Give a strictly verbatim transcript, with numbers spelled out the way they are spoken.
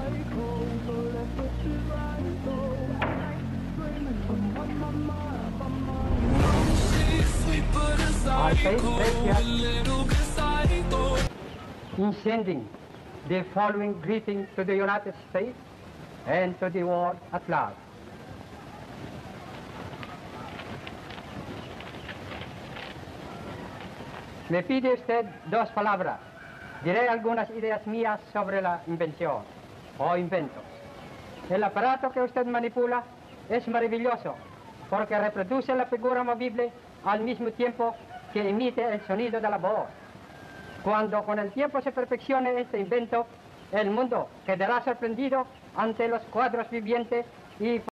I pay in sending the following greeting to the United States and to the world at large. Me pide usted dos palabras. Diré algunas ideas mías sobre la invención o inventos. El aparato que usted manipula es maravilloso porque reproduce la figura movible al mismo tiempo que emite el sonido de la voz. Cuando con el tiempo se perfeccione este invento, el mundo quedará sorprendido ante los cuadros vivientes y